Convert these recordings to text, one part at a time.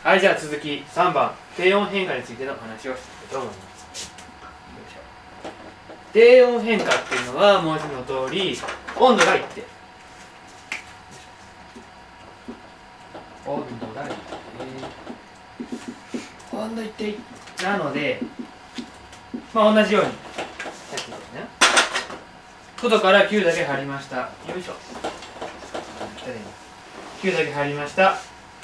はい、じゃあ続き3番、低温変化についての話をしていきたいと思います。低温変化っていうのは文字の通り温度が一定、温度が一定、温度一定なので、同じようにやっていきますね。外から9だけ貼りました。よいしょ。9だけ貼りました。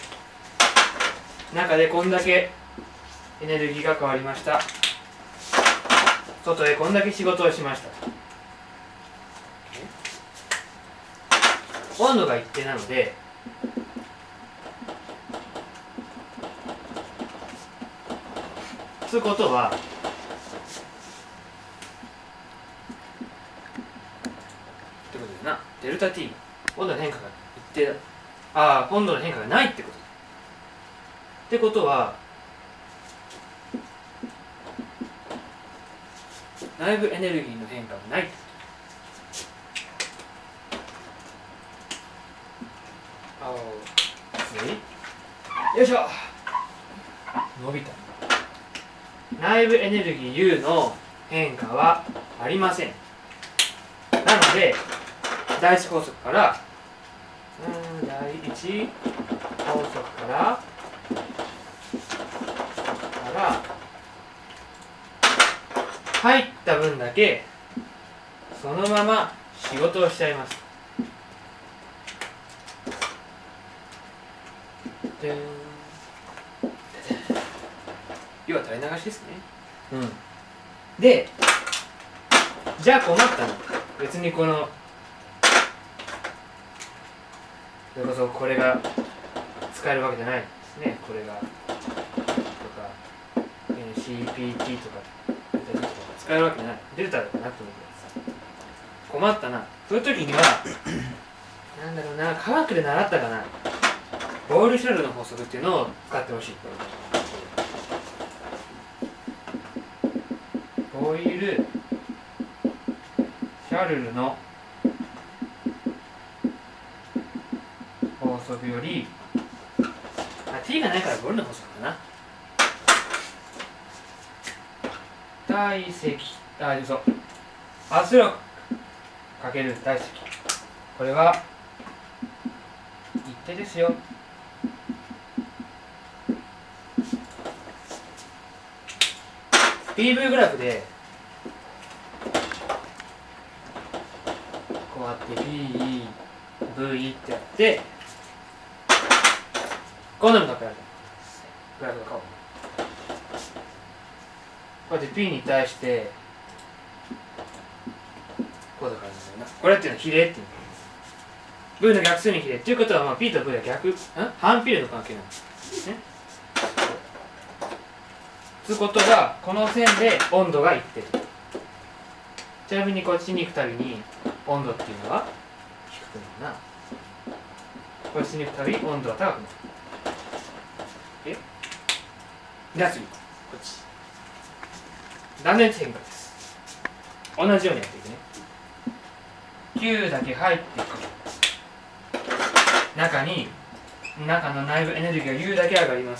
中でこんだけエネルギーが変わりました。外へこんだけ仕事をしました。温度が一定なので、つうことは、ってことだな。デルタ T、温度の変化が一定だ。温度の変化がないってこと。ってことは、内部エネルギーの変化がないってこと。よいしょ。伸びた。内部エネルギー U の変化はありません。なので、第一法則から、第一法則から入った分だけそのまま仕事をしちゃいます。要は垂れ流しですね。で、じゃあ困ったの。別にこのそれこそこれが使えるわけじゃないですね。これがとか CPT とか使えるわけじゃない。デルタとかなくてもいいけどさ、困ったな。そういう時にはなんだろうな、科学で習ったかな、ボイル・シャルルの法則っていうのを使ってほしい。ボイル・シャルルの法則より、T がないからボイルの法則かな。体積、圧力かける体積、これは一定ですよ。PV グラフでこうやって PV ってやって、こんなのが書いてある。グラフがこうやって P に対してこうだからなんだよな。これっていうのは比例っていうの。V の逆数に比例っていうことは、P と V は反比例の関係なんですね。つうことは、この線で温度が一定。ちなみにこっちに行くたびに温度っていうのは低くなるな。こっちに行くたび温度は高くなる。じゃあ次、こっち。断熱変化です。同じようにやっていくね。9だけ入ってくる。中の内部エネルギーが U だけ上がります。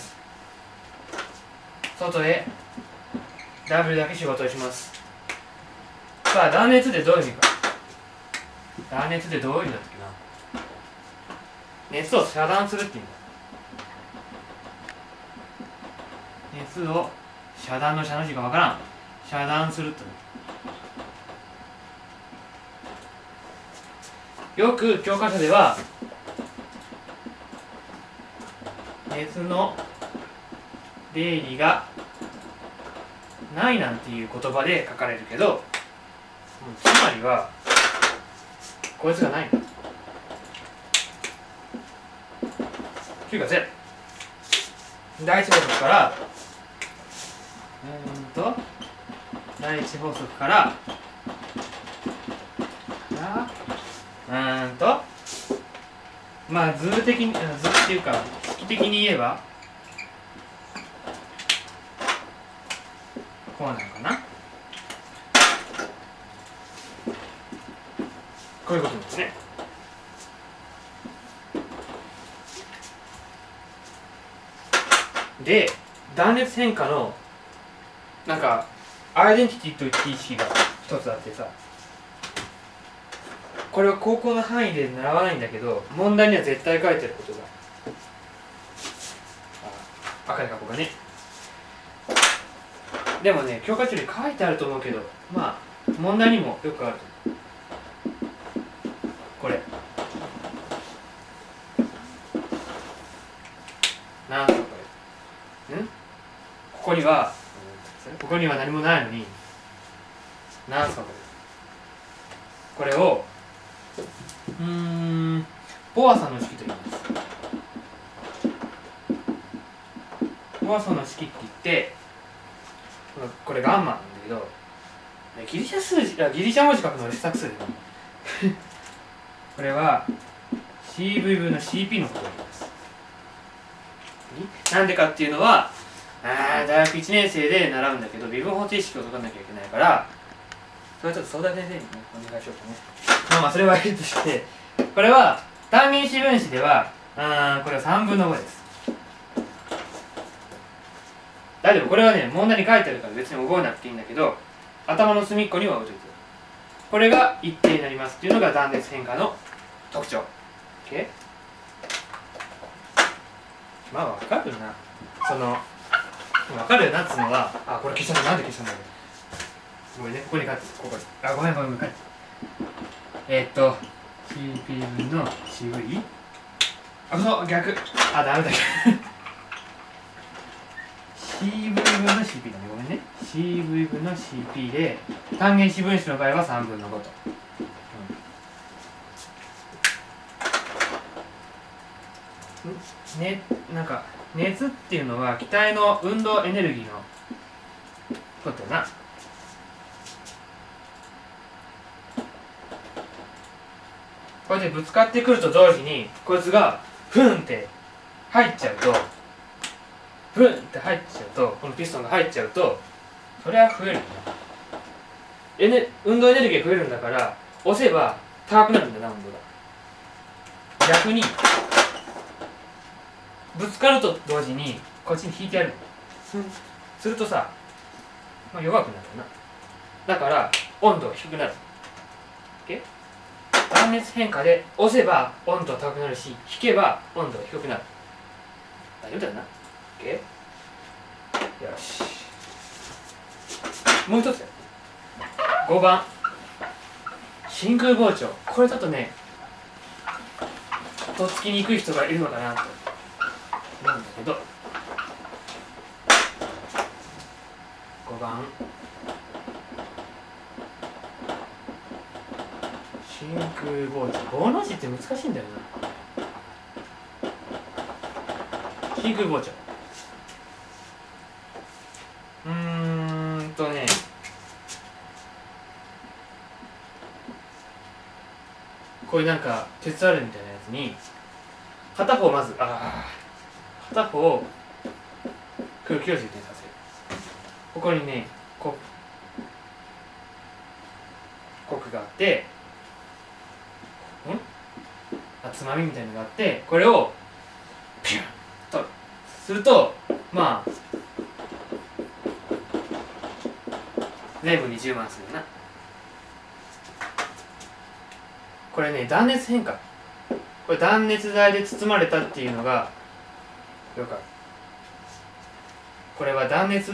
外へ W だけ仕事をします。さあ、断熱でどういう意味か。断熱でどういう意味だったっけな。熱を遮断するって意味だ。熱を遮断の遮の字がわからん。遮断すると。よく教科書では熱の定義がないなんていう言葉で書かれるけど、つまりはこいつがないんだ。9が0。第一法則から第一法則から図っていうか式的に言えばこうなのかな。こういうことですね。 で断熱変化のなんかアイデンティティという知識が一つあってさ、これは高校の範囲で習わないんだけど問題には絶対書いてることが赤い箱がね、でもね教科書に書いてあると思うけど、まあ問題にもよくあると思う。これなんすかこれ、ここには何もないのに、なんすかこれをボアさんの式と言います。ボアさんの式って言って、これガンマなんだけど、ギリシャ文字書くの俺下手くそだよこれは CV 分の CP のことを言います。なんでかっていうのは、大学1年生で習うんだけど微分方程式を解かなきゃいけないから、それはちょっと相談先生に、お願いしようかね。まあそれはいいとして、これは単元子分子ではこれは3分の5です。大丈夫、これはね問題に書いてあるから別に覚えなくていいんだけど、頭の隅っこには置いといて、これが一定になりますっていうのが断熱変化の特徴。 OK？ まあ分かるな、分かるよなっつうのは、これ消したのなんで消したんだろう、ごめんね、ここに書いて、ここにごめん書いて、CP 分の CV、 そう逆、ダメだCV 分の CP だね、ごめんね。CV 分の CP で単元子分子の場合は3分の5と、なんか熱っていうのは気体の運動エネルギーのことだな。これでぶつかってくると同時にこいつがフンって入っちゃうと、このピストンが入っちゃうと、それは増えるんだ。運動エネルギーが増えるんだから、押せば高くなるんだな、温度が。逆にぶつかると同時にこっちに引いてやるの、するとさ、弱くなるよな。だから温度が低くなる。OK？ 断熱変化で押せば温度が高くなるし、引けば温度が低くなる。大丈夫だよな。OK？ よし、もう一つ5番真空膨張。これちょっとねとっつきにくい人がいるのかなと思うんだけど、5番真空膨張。5の字って難しいんだよな。真空膨張、こういうなんか鉄あるみたいなやつに片方まず片方を空気を充填させる。ここにねコックがあって、つまみみたいなのがあって、これをピュンとすると、全部に充満するな。これね断熱変化、これ断熱材で包まれたっていうのがよくある。これは断熱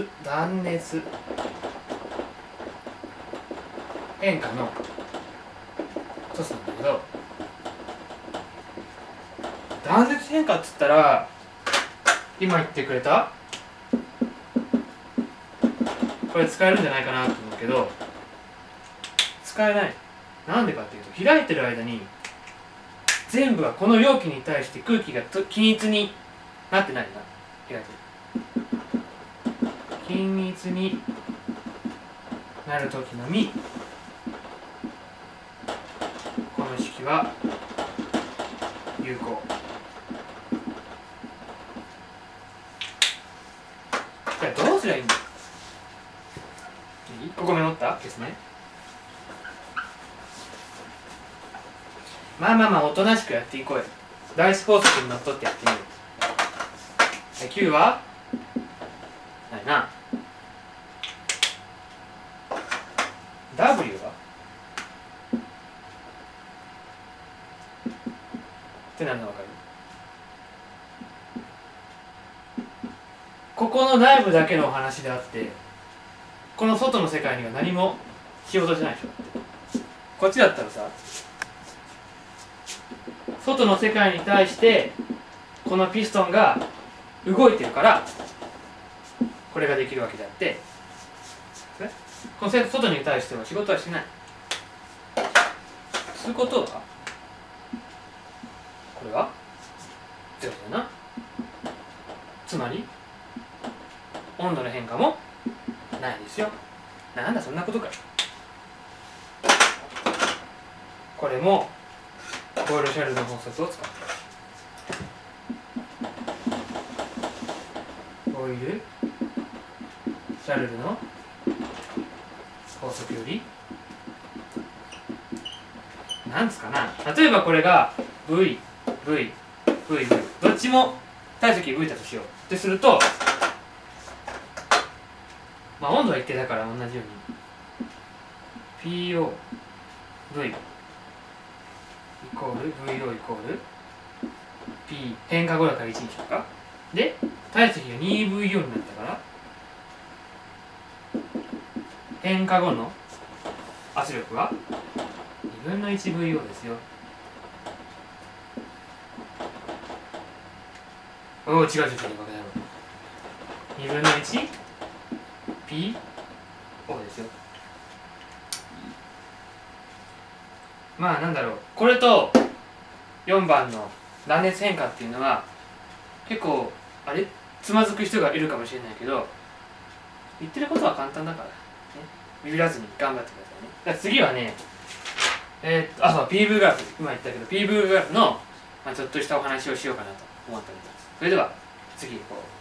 変化の一つなんだけど、断熱変化っつったら今言ってくれたこれ使えるんじゃないかなと思うけど、使えない。なんでかっていうと、開いてる間に全部がこの容器に対して空気が均一になってないな。開いてる均一になるときのみこの式は有効。じゃあどうすりゃいいんだ。ここメモった？消すね。おとなしくやっていこうよ。第一法則にのっとってやってみよう。9はないな。 W はって何が分かる？ここの内部だけのお話であって、この外の世界には何もしようとしないでしょ。こっちだったらさ、外の世界に対してこのピストンが動いてるからこれができるわけであって、この外に対しては仕事はしない。そういうことはこれはゼロだな。つまり温度の変化もないですよ。なんだそんなことか。これもボイル・シャルルの法則を使って、ボイル・シャルルの法則よりなんつかな、例えばこれが V、V、V、V どっちも体積 V だとしようってすると、まあ温度は一定だから同じように PO、V イコール VO イコール P 変化後だから1にしようか。で体積が 2VO になったから変化後の圧力は2分の 1VO ですよ。おお違う違う違う、バカ野郎。2分の 1PO ですよ。まあなんだろう、これと4番の断熱変化っていうのは結構あれつまずく人がいるかもしれないけど、言ってることは簡単だから、ね、ビビらずに頑張ってくださいね。だから次はね、そう PV グラフ、今言ったけど PV グラフの、ちょっとしたお話をしようかなと思っております。それでは次行こう。